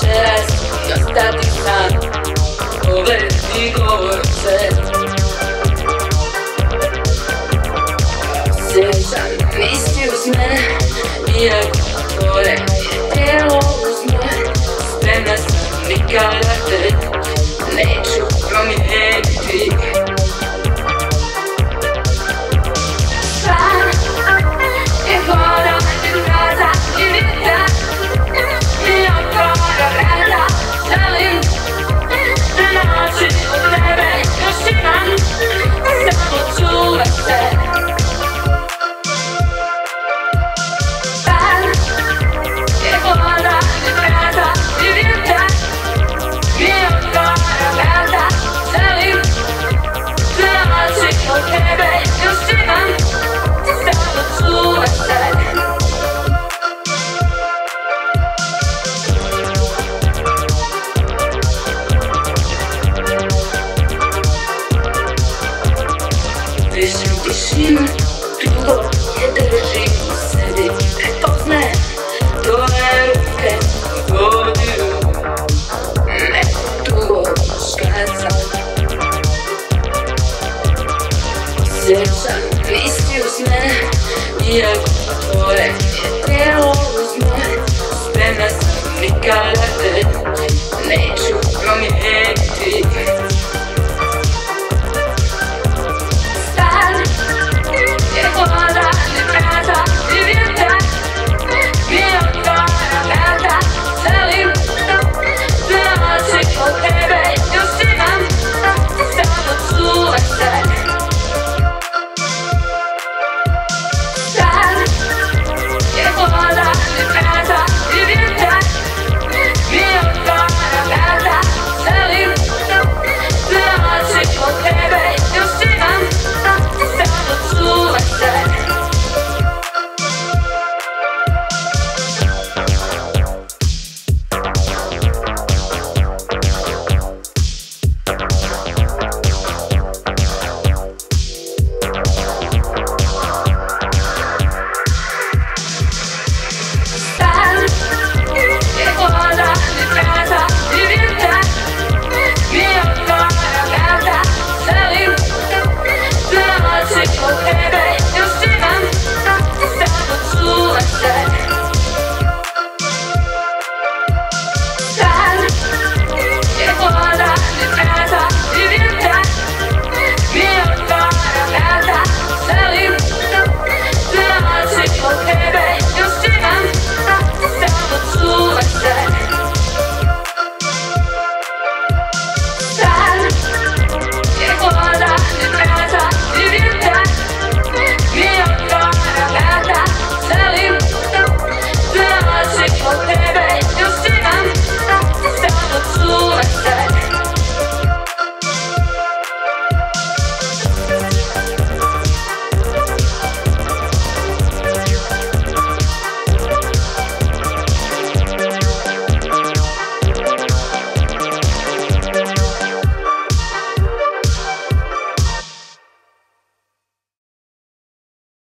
večeras i ostati sam, pogledati govorce. Osjećam misli uz mene, iako tvoje je tijelo uz moje. Spremna sam nikada te neću promijeniti. San je voda među mraza i vitra, i otvora vrata. Želim da noći od tebe još imam, samo čuvaj se. San je voda među mraza i vitra, i otvora vrata. Želim da noći od tebe još imam, samo čuvaj se. Dišem tišinu, dugo je držim u sebi. Prepoznajem tvoje ruke vodu, neko dugo muškarca. Osjećam misli uz mene, iako tvoje je tijelo uz moje. Spremna sam nikada